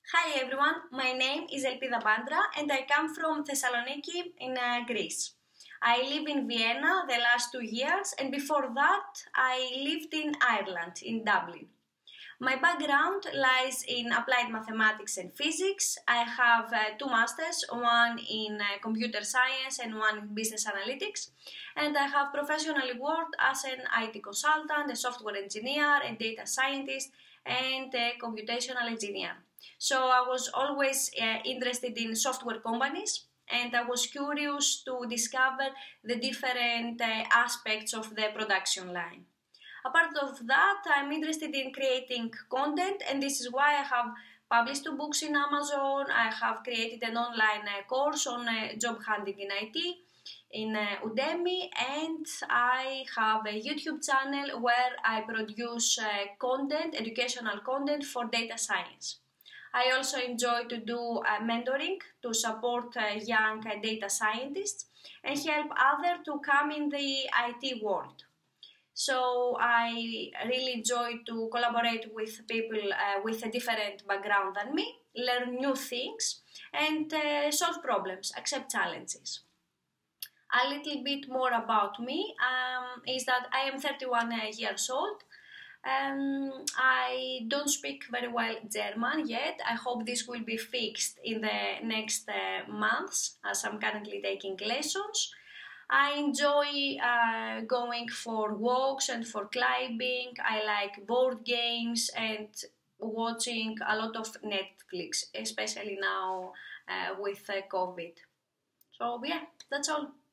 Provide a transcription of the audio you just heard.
Hi everyone, my name is Elpida Bandra and I come from Thessaloniki in Greece. I live in Vienna the last 2 years and before that I lived in Ireland, in Dublin. My background lies in applied mathematics and physics. I have two masters, one in computer science and one in business analytics. And I have professionally worked as an IT consultant, a software engineer, a data scientist, and a computational engineer. So I was always interested in software companies and I was curious to discover the different aspects of the production line. Apart of that, I'm interested in creating content and this is why I have published 2 books in Amazon. I have created an online course on job hunting in IT in Udemy, and I have a YouTube channel where I produce educational content for data science. I also enjoy to do mentoring to support young data scientists and help others to come in the IT world. So I really enjoy to collaborate with people with a different background than me, learn new things and solve problems, accept challenges. A little bit more about me is that I am 31 years old. I don't speak very well German yet. I hope this will be fixed in the next months as I'm currently taking lessons. I enjoy going for walks and for climbing. I like board games and watching a lot of Netflix, especially now with COVID. So yeah, that's all.